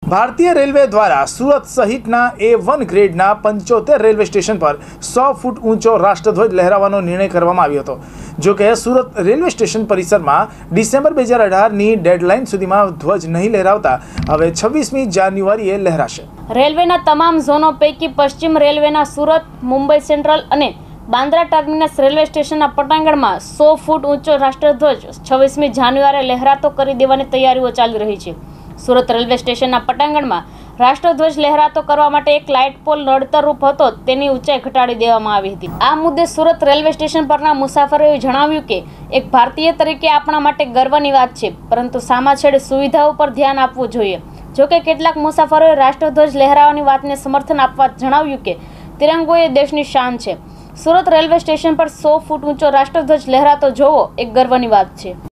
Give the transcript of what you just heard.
भारतीय रेलवे द्वारा सूरत सहितना A1 ग्रेडना 75 railway station पर 100 फूट ऊंचो राष्ट्रध्वज लहरावવાનો નિર્ણય કરવામાં આવ્યો હતો। જો કે સુરત રેલવે સ્ટેશન પરિસરમાં ડિસેમ્બર 2018ની ડેડલાઇન સુધીમાં ધ્વજ નહીં લહેરાવતા હવે 26મી જાન્યુઆરીએ લહેરાશે। રેલવેના તમામ ઝોનો પૈકી પશ્ચિમ રેલવેના સુરત, મુંબઈ સેન્ટ્રલ અને બાંદ્રા ટર્મિનસ રેલવે સ્ટેશનના પટાંગણમાં 100 ફૂટ ઊંચો રાષ્ટ્રધ્વજ 26મી જાન્યુઆરીએ લહેરાતો કરી દેવાની તૈયારીઓ ચાલી રહી છે। સુરત રેલવે સ્ટેશનના પટાંગણમાં રાષ્ટ્રધ્વજ લહેરાતો કરવા માટે એક લાઇટ પોલ નડતરરૂપ હતો, તેની ઊંચાઈ ઘટાડી દેવામાં આવી હતી। આ મુદ્દે સુરત રેલવે સ્ટેશન પરના મુસાફરોએ જણાવ્યું કે એક ભારતીય તરીકે આપણા માટે ગર્વની વાત છે, પરંતુ સામાછેડ સુવિધાઓ પર ધ્યાન આપવું જોઈએ। જોકે કેટલાક મુસાફરોએ રાષ્ટ્રધ્વજ લહેરાવવાની વાતને સમર્થન આપવા જણાવ્યું કે તિરંગો એ દેશની શાન છે। સુરત રેલવે સ્ટેશન પર 100 ફૂટ ઊંચો રાષ્ટ્રધ્વજ લહેરાતો જોવો એક ગર્વની વાત છે।